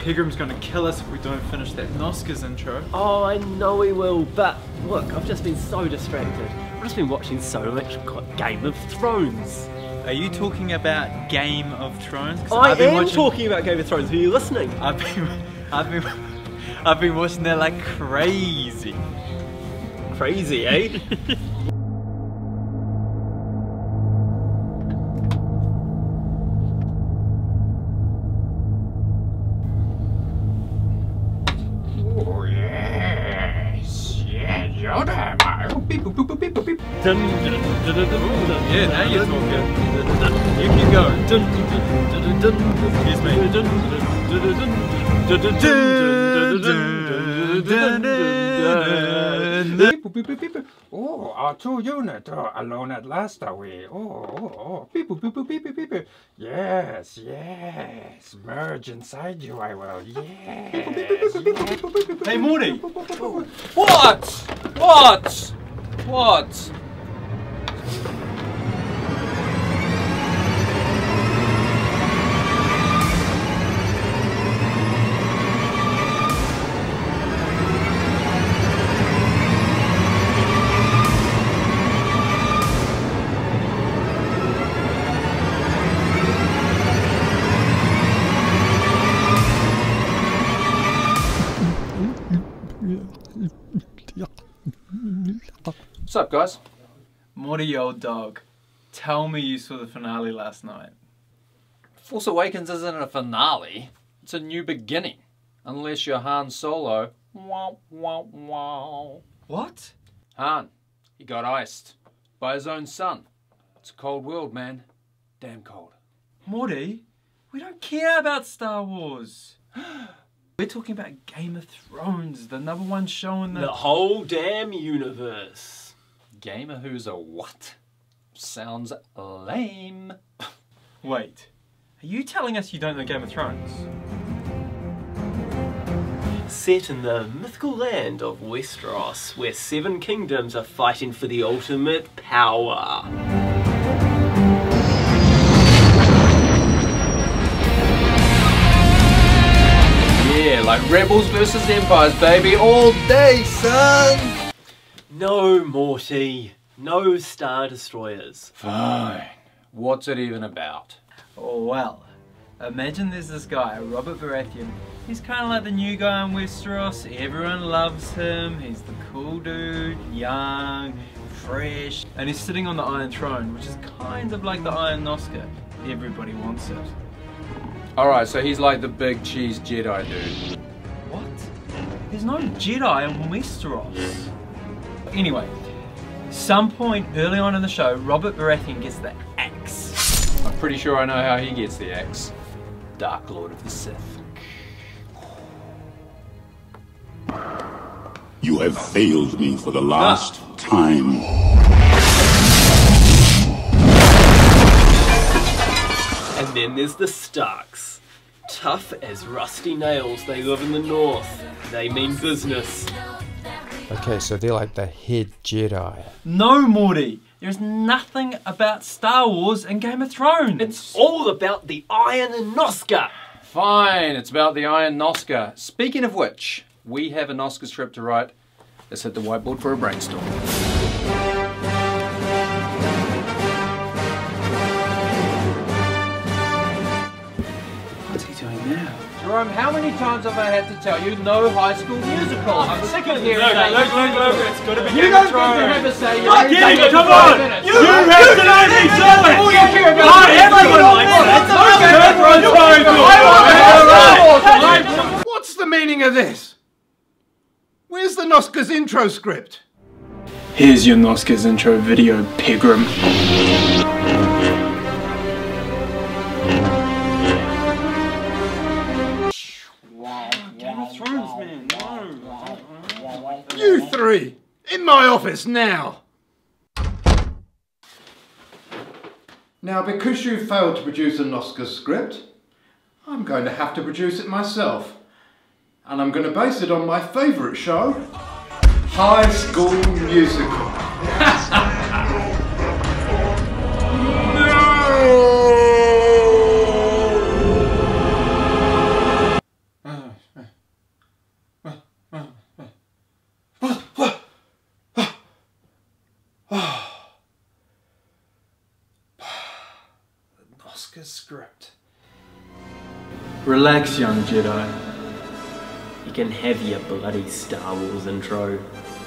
Pigram's gonna kill us if we don't finish that Noskers intro. Oh, I know he will, but look, I've just been so distracted. I've just been watching so much Game of Thrones. Are you talking about Game of Thrones? I am talking about Game of Thrones. Are you listening? I've been watching that like crazy. Crazy, eh? Oh yes, yeah, Yoda. Beep boop boop boop beep boop beep. Yeah, now you're talking. You keep going. Excuse me. Oh, our two unit alone at last are we? Oh. Beep boop boop boop beep beep beep. Yes. Merge inside you, I will. Yes. Hey, Morty. What? What's up, guys? Morty, old dog. Tell me you saw the finale last night. Force Awakens isn't a finale. It's a new beginning. Unless you're Han Solo. What? Han, he got iced by his own son. It's a cold world, man. Damn cold. Morty, we don't care about Star Wars. We're talking about Game of Thrones, the number one show in The whole damn universe. Game of Who's a what? Sounds lame. Wait, are you telling us you don't know Game of Thrones? Set in the mythical land of Westeros, where 7 kingdoms are fighting for the ultimate power. Yeah, like rebels versus empires, baby, all day, son! No, Morty. No Star Destroyers. Fine. What's it even about? Well, imagine there's this guy, Robert Baratheon. He's kind of like the new guy in Westeros. Everyone loves him. He's the cool dude, young, fresh. And he's sitting on the Iron Throne, which is kind of like the Iron Nosker. Everybody wants it. Alright, so he's like the big cheese Jedi dude. What? There's no Jedi in Westeros. Anyway, some point early on in the show, Robert Baratheon gets the axe. I'm pretty sure I know how he gets the axe. Dark Lord of the Sith. You have failed me for the last time. And then there's the Starks. Tough as rusty nails, they live in the north. They mean business. Okay, so they're like the head Jedi. No, Morty. There's nothing about Star Wars and Game of Thrones. It's all about the Iron Nosker. Fine, it's about the Iron Nosker. Speaking of which, we have a Nosker script to write. Let's hit the whiteboard for a brainstorm. What's he doing now? Jerome, how many times have I had to tell you no High School Musical? I'm sick of hearing that. Look, it's gotta be You Game of don't get to Thrones. have a say. Look, David, come on! You have to let me do it! All you care about is everyone likes it! What's the meaning of this? Where's the Noskers intro script? Here's your Noskers intro video, Pigram. Game of Thrones, man. No. You three, in my office now! Now, because you failed to produce a Nosker script, I'm going to have to produce it myself. And I'm going to base it on my favourite show, High School Musical. Noska's script. Relax, young Jedi. You can have your bloody Star Wars intro.